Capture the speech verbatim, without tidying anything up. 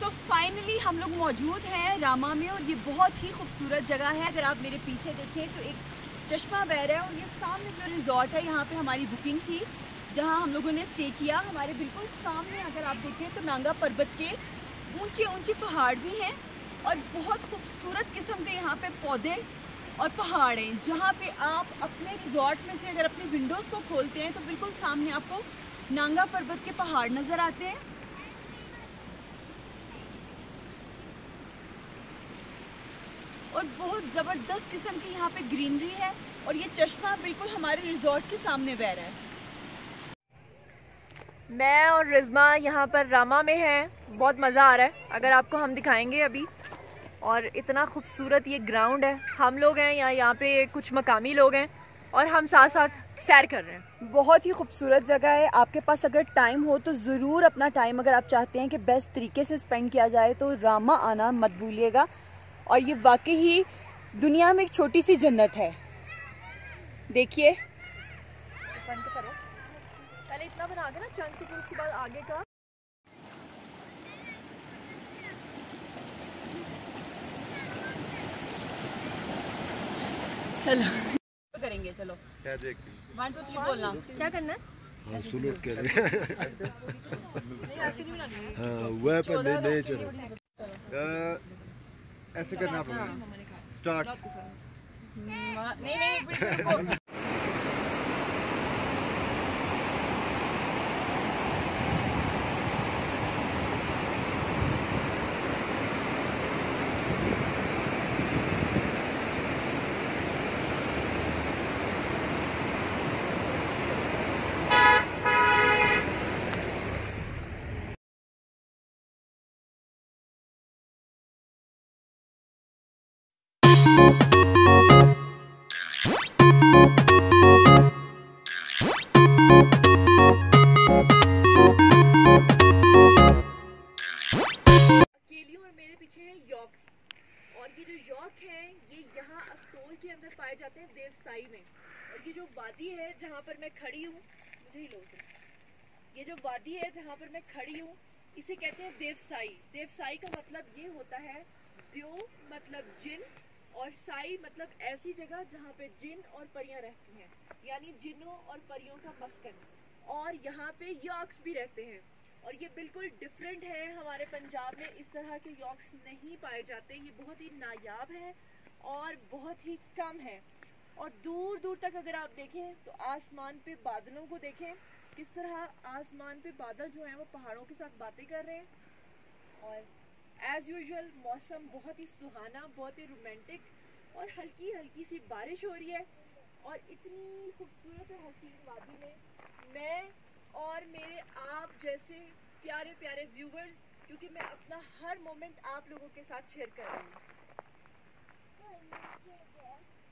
तो फाइनली हम लोग मौजूद हैं रामा में और ये बहुत ही खूबसूरत जगह है। अगर आप मेरे पीछे देखें तो एक चश्मा बह रहा है और ये सामने जो रिजॉर्ट है यहाँ पे हमारी बुकिंग थी, जहाँ हम लोगों ने स्टे किया। हमारे बिल्कुल सामने अगर आप देखें तो नांगा पर्वत के ऊंचे ऊंचे पहाड़ भी हैं और बहुत खूबसूरत किस्म के यहाँ पे पौधे और पहाड़ हैं, जहाँ पे आप अपने रिजॉर्ट में से अगर अपनी विंडोज़ को खोलते हैं तो बिल्कुल सामने आपको नांगा पर्वत के पहाड़ नज़र आते हैं। और बहुत ज़बरदस्त किस्म की यहाँ पे ग्रीनरी है और ये चश्मा बिल्कुल हमारे रिजॉर्ट के सामने बह रहा है। मैं और रिज़मा यहाँ पर रामा में हैं, बहुत मज़ा आ रहा है। अगर आपको हम दिखाएंगे अभी, और इतना खूबसूरत ये ग्राउंड है। हम लोग हैं यहाँ यहाँ पे कुछ मकामी लोग हैं और हम साथ साथ सैर कर रहे हैं। बहुत ही खूबसूरत जगह है। आपके पास अगर टाइम हो तो ज़रूर अपना टाइम, अगर आप चाहते हैं कि बेस्ट तरीके से स्पेंड किया जाए, तो रामा आना मत भूलिएगा। और ये वाकई ही दुनिया में एक छोटी सी जन्नत है। देखिए, बंद करो, पहले इतना बना के ना चंद, तो फिर उसके बाद आगे का। चलो करेंगे, चलो क्या देखते वन टू थ्री बोलना। क्या करना है? हाँ सुनो कह रहे नहीं ऐसे नहीं बनानी। हाँ वह पर नहीं नहीं चलो ऐसे करना पड़ेगा। स्टार्ट। नहीं नहीं और ये जो यॉक है ये यहाँ अस्तोल के अंदर पाए जाते हैं, देवसाई में। और ये जो वादी है जहाँ पर मैं खड़ी हूँ, मुझे ही लो, ये जो वादी है जहाँ पर मैं खड़ी हूँ इसे कहते हैं देवसाई। देवसाई का मतलब ये होता है, देव मतलब जिन और साई मतलब ऐसी जगह जहाँ पे जिन और परियां रहती हैं, यानी जिनों और परियों का मस्कन। और यहाँ पे यॉक्स भी रहते हैं और ये बिल्कुल डिफरेंट है। हमारे पंजाब में इस तरह के यॉक्स नहीं पाए जाते, ये बहुत ही नायाब है और बहुत ही कम है। और दूर दूर तक अगर आप देखें तो आसमान पे बादलों को देखें, किस तरह आसमान पे बादल जो हैं वो पहाड़ों के साथ बातें कर रहे हैं। और एज यूजुअल मौसम बहुत ही सुहाना, बहुत ही रोमांटिक और हल्की हल्की सी बारिश हो रही है। और इतनी खूबसूरत और हसीन वादी में मैं और मेरे आप जैसे प्यारे प्यारे व्यूवर्स, क्योंकि मैं अपना हर मोमेंट आप लोगों के साथ शेयर कर रही हूँ।